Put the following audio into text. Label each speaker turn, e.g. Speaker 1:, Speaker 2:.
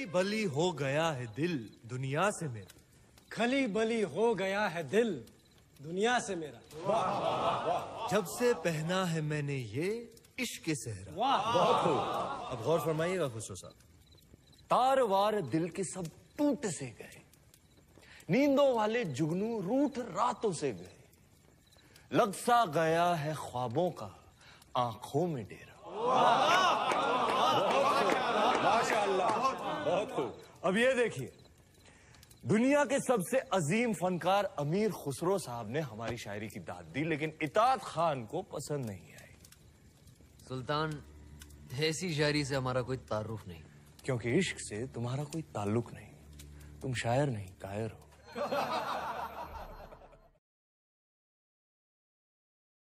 Speaker 1: खली बली हो गया है दिल दुनिया से मेरा,
Speaker 2: खली बली हो गया है दिल दुनिया से मेरा।
Speaker 1: जब से पहना है मैंने ये इश्क के सेहरा।
Speaker 2: वाह,
Speaker 1: बहुत खूब। अब गौर फरमाइएगा खुसरो साहब।
Speaker 3: तार वार दिल के सब टूट से गए, नींदों वाले जुगनू रूठ रातों से गए, लग सा गया है ख्वाबों का आंखों में डेरा।
Speaker 4: माशाअल्लाह, बहुत खूब।
Speaker 3: अब ये देखिए, दुनिया के सबसे अजीम फनकार अमीर खुसरो साहब ने हमारी शायरी की दाद दी, लेकिन इताद खान को पसंद नहीं आई।
Speaker 5: सुल्तान, ऐसी शायरी से हमारा कोई तारुफ नहीं।
Speaker 3: क्योंकि इश्क से तुम्हारा कोई ताल्लुक नहीं, तुम शायर नहीं कायर हो।